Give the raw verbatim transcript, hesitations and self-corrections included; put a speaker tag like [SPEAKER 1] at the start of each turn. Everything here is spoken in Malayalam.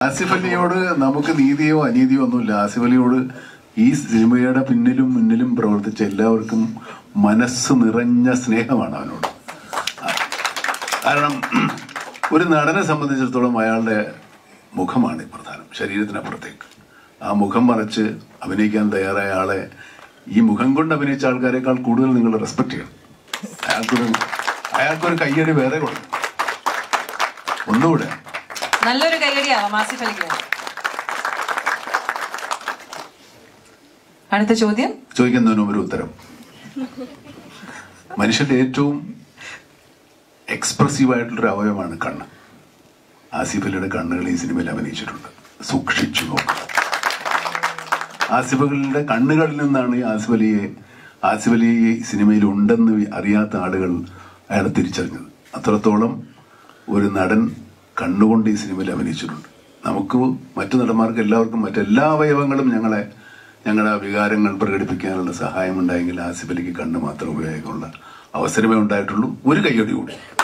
[SPEAKER 1] ആസിഫ് അലിയോട് നമുക്ക് നീതിയോ അനീതിയോ ഒന്നുമില്ല. ആസിഫ് അലിയോട് ഈ സിനിമയുടെ പിന്നിലും മുന്നിലും പ്രവർത്തിച്ച എല്ലാവർക്കും മനസ്സ് നിറഞ്ഞ സ്നേഹമാണ് അവനോട്. കാരണം ഒരു നടനെ സംബന്ധിച്ചിടത്തോളം അയാളുടെ മുഖമാണ് പ്രധാനം, ശരീരത്തിനപ്പുറത്തേക്ക്. ആ മുഖം മറച്ച് അഭിനയിക്കാൻ തയ്യാറായ ആളെ, ഈ മുഖം കൊണ്ട് അഭിനയിച്ച ആൾക്കാരെക്കാൾ കൂടുതൽ നിങ്ങൾ റെസ്പെക്ട് ചെയ്യണം. അയാൾക്കൊരു അയാൾക്കൊരു കയ്യടി വേറെ കൊടുക്കും. ഒന്നുകൂടെ
[SPEAKER 2] നല്ലൊരു കയ്യടിയാവാം ആസിഫ് അലിക്ക്. അടുത്ത ചോദ്യം
[SPEAKER 1] ചോദിക്കുന്നതിന് ഒരു ഉത്തരം. മനുഷ്യന്റെ ഏറ്റവും എക്സ്പ്രസീവ് ആയിട്ടുള്ളൊരു അവയവമാണ് കണ്ണ്. ആസിഫ് അലിയുടെ കണ്ണുകൾ ഈ സിനിമയിൽ അഭിനയിച്ചിട്ടുണ്ട്. സൂക്ഷിച്ചു നോക്കുക. ആസിഫ് അലിയുടെ കണ്ണുകളിൽ നിന്നാണ് ആസിഫ് അലിയെ ആസിഫ് അലി ഈ സിനിമയിൽ ഉണ്ടെന്ന് അറിയാത്ത ആളുകൾ അയാളെ തിരിച്ചറിഞ്ഞത്. അത്രത്തോളം ഒരു നടൻ കണ്ണുകൊണ്ട് ഈ സിനിമയിൽ അഭിനയിച്ചിട്ടുണ്ട്. നമുക്ക് മറ്റു നടന്മാർക്ക് എല്ലാവർക്കും മറ്റെല്ലാ അവയവങ്ങളും ഞങ്ങളെ ഞങ്ങളുടെ വികാരങ്ങൾ പ്രകടിപ്പിക്കാനുള്ള സഹായമുണ്ടായെങ്കിൽ ആസിഫ് അലിക്ക് കണ്ണ് മാത്രം ഉപയോഗിക്കാനുള്ള അവസരമേ ഉണ്ടായിട്ടുള്ളൂ. ഒരു കയ്യടി കൂടി.